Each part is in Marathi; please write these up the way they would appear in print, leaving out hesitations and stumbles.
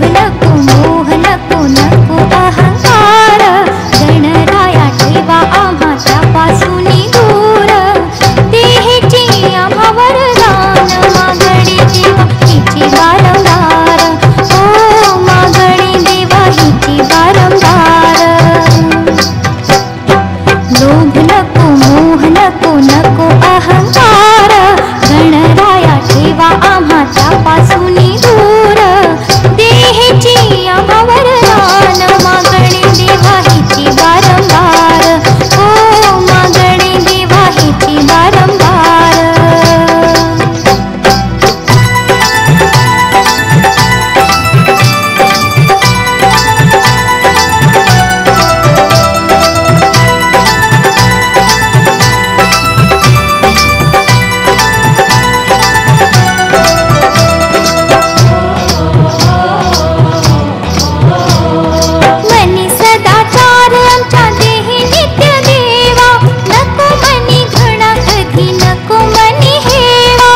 नको मोह नको नको अहंकार, गणराया ठेवा आम्हा त्यापासून दूर, देहेची आम्हा वरदान, मागणे देवा हिची वारंवार, ओ मागणे देवा हिची वारंवार. लोभ नको मोह नको नको अहंकार, गणराया ठेवा आम्हा त्यापासून दूर, देहेची आम्हा वरदान, मागणे देवा हिची वारंवार, ओ मागणे देवा हिची वारंवार. मनी सदाचार आमच्या देही नित्य देवा, नको मनी घडा कधी नको मनी हेवा.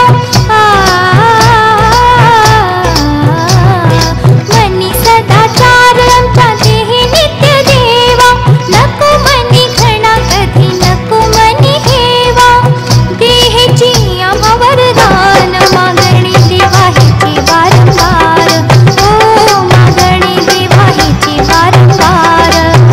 मनी सदाचार आमच्या देही नित्य देवा, नको मनी घडा कधी नको मनी हेवा, देहेची आम्हा वरदान, मागणे देवा हिची वारंवार, ओ मागणे देवा हिची वारंवार.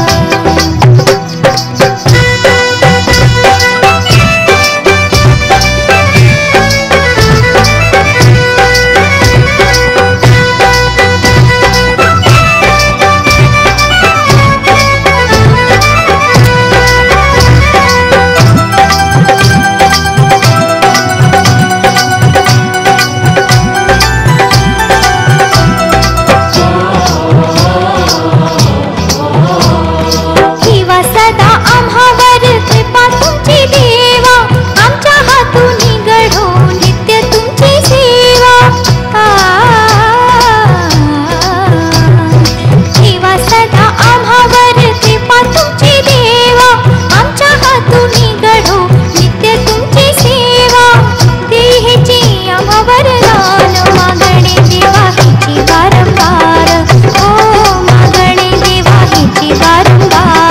ठेवा सदा आम्हावर कृपा तुमची देवा, आमच्या हातून घडो नित्य तुमची सेवा. ठेवा सदा आम्हावर कृपा तुमची देवा, आमच्या हातून घडो नित्य तुमची सेवा, देहेची आम्हा वरदान, मागणे देवा हिची वारंवार, ओ मागणे देवा हिची वारंवार.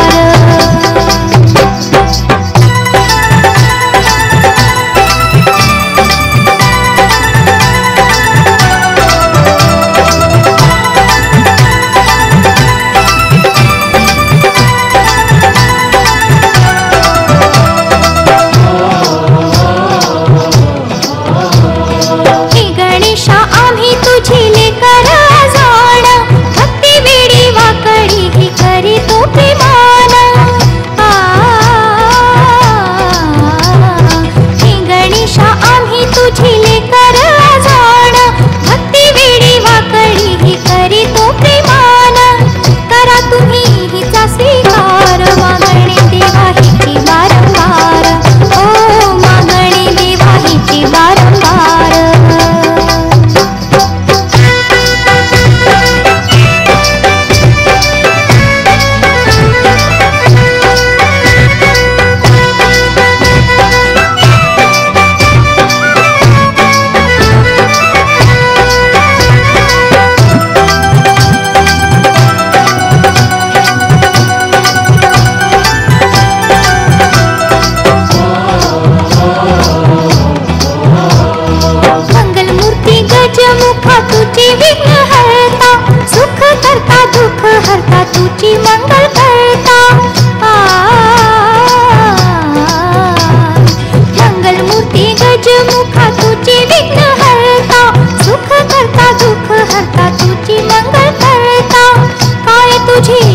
हे गणेशा आम्ही तुझी लेकर जाण, भक्ती वेडी वाकडी ही करीतो प्रेमान. हे गणेशा आम्ही तुझी लेकर जाण, भक्ती वेडी वाकडी ही करीतो प्रेमान. करा तुम्ही हिचा स्वीकार, मागणे देवा हिची वारंवार, ओ मागणे देवा हिची वारंवार. मंगलमूर्ती गजमुखा तुझी विघ्न हरता, सुख करता दुःख हरता तुझी मंगल करता. मंगलमूर्ती गजमुखा तुझी विघ्न हरता, सुख करता दुःख हरता तुझी मंगल करता. काय तुझी